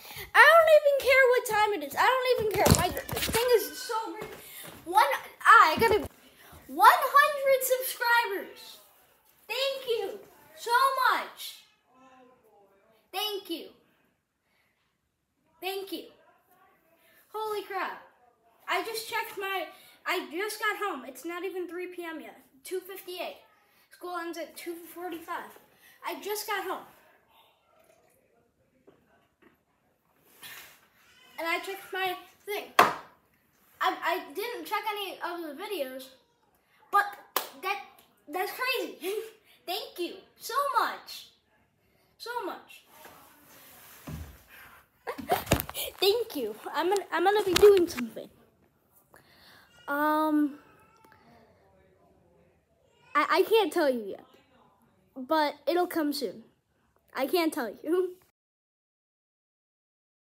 I don't even care what time it is. I don't even care. My thing is so great. I got 100 subscribers. Thank you so much. Thank you. Thank you. Holy crap. I just got home. It's not even 3 p.m. yet. 2:58. School ends at 2:45. I just got home. And I checked my thing. I didn't check any of the videos, but that's crazy. Thank you so much. So much. Thank you. I'm gonna be doing something. I can't tell you yet, but it'll come soon. I can't tell you.